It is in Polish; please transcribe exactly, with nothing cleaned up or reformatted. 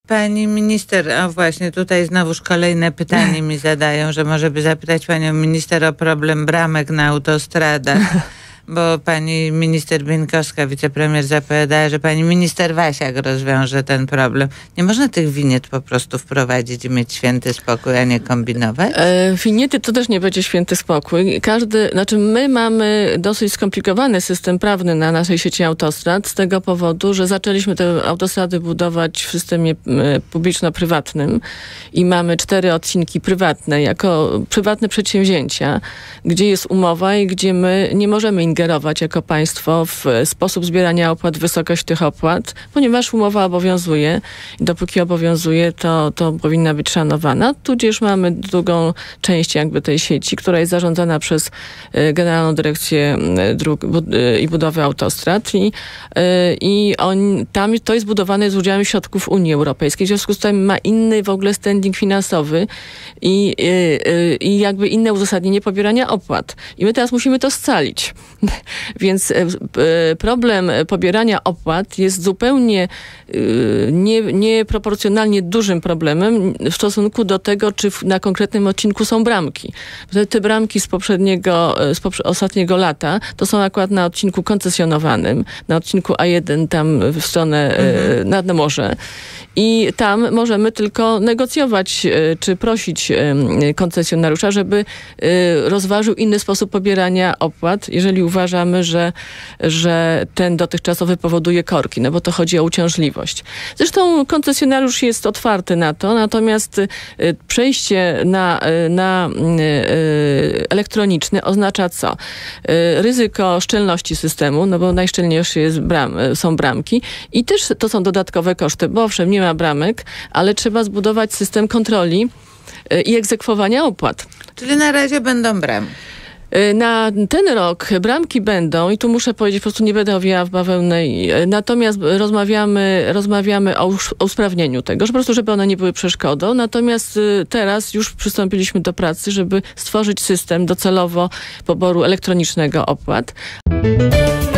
Pani minister, a właśnie tutaj znowuż kolejne pytanie mi zadają, że może by zapytać panią minister o problem bramek na autostradach. Bo pani minister Bieńkowska, wicepremier, zapowiadała, że pani minister Wasiak rozwiąże ten problem. Nie można tych winiet po prostu wprowadzić i mieć święty spokój, a nie kombinować? E, winiety to też nie będzie święty spokój. Każdy, znaczy my mamy dosyć skomplikowany system prawny na naszej sieci autostrad z tego powodu, że zaczęliśmy te autostrady budować w systemie publiczno-prywatnym i mamy cztery odcinki prywatne jako prywatne przedsięwzięcia, gdzie jest umowa i gdzie my nie możemy ingerować jako państwo w sposób zbierania opłat, wysokość tych opłat, ponieważ umowa obowiązuje i dopóki obowiązuje, to, to powinna być szanowana. Tudzież mamy drugą część jakby tej sieci, która jest zarządzana przez Generalną Dyrekcję Dróg i Budowy Autostrad i, i on, tam to jest budowane z udziałem środków Unii Europejskiej. W związku z tym ma inny w ogóle standing finansowy i, i, i jakby inne uzasadnienie pobierania opłat. I my teraz musimy to scalić. Więc problem pobierania opłat jest zupełnie nie, nieproporcjonalnie dużym problemem w stosunku do tego, czy na konkretnym odcinku są bramki. Te bramki z poprzedniego, z poprze- ostatniego lata, to są akurat na odcinku koncesjonowanym, na odcinku A jeden tam w stronę mhm. nad morze. I tam możemy tylko negocjować, czy prosić koncesjonariusza, żeby rozważył inny sposób pobierania opłat, jeżeli uważamy, że, że ten dotychczasowy powoduje korki, no bo to chodzi o uciążliwość. Zresztą koncesjonariusz jest otwarty na to, natomiast przejście na, na elektroniczny oznacza co? Ryzyko szczelności systemu, no bo najszczelniejsze jest bram, są bramki i też to są dodatkowe koszty, bo owszem, nie ma bramek, ale trzeba zbudować system kontroli i egzekwowania opłat. Czyli na razie będą bramy. Na ten rok bramki będą i tu muszę powiedzieć, po prostu nie będę owijała w bawełnę, natomiast rozmawiamy, rozmawiamy o, o usprawnieniu tego, że po prostu, żeby one nie były przeszkodą, natomiast teraz już przystąpiliśmy do pracy, żeby stworzyć system docelowo poboru elektronicznego opłat.